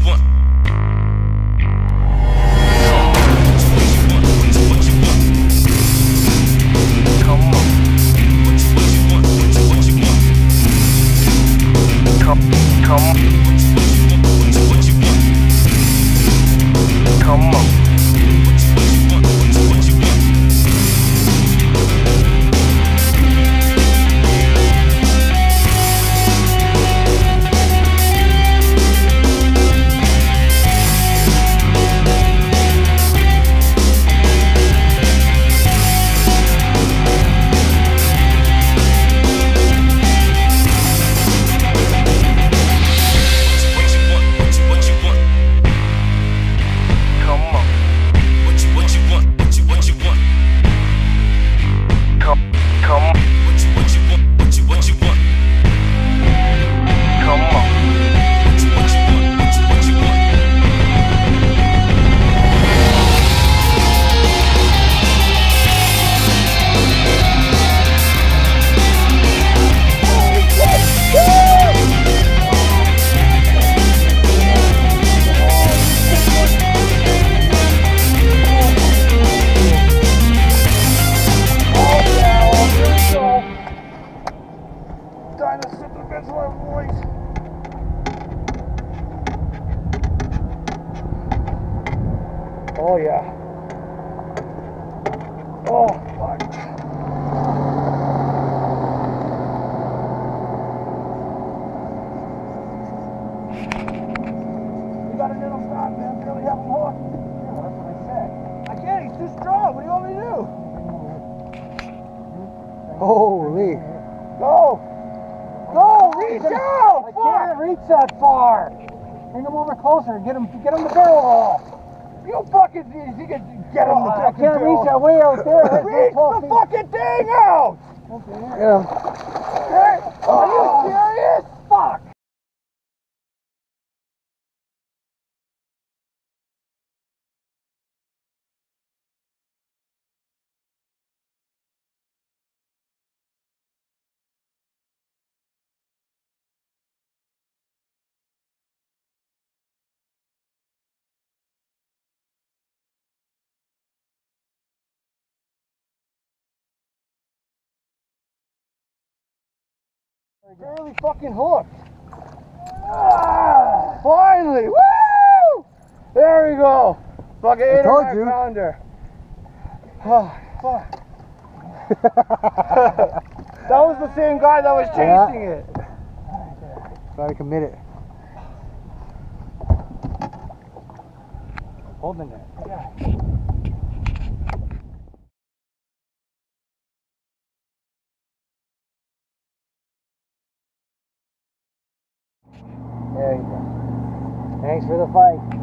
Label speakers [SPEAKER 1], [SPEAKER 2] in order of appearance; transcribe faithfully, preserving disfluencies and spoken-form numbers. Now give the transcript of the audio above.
[SPEAKER 1] want?
[SPEAKER 2] Oh yeah. Oh fuck. You got a little stop, man. Really have him hooked. Yeah, that's what I said. I can't. He's too strong. What do you want me to do? Holy. Go. Go. Reach out. I can't reach that far. Bring him over closer. Get him. Get him the barrel off. You fucking, you can get him. Oh, I can't reach that way out there. Reach the fucking thing out! Okay. Yeah. Are you serious? Fuck! Barely fucking hooked. Ah, finally! Woo! There we go. Fucking eight pounder. Oh, fuck. That was the same guy that was chasing yeah. it.
[SPEAKER 3] Gotta commit it.
[SPEAKER 2] Holding it. Yeah. There you go. Thanks for the fight.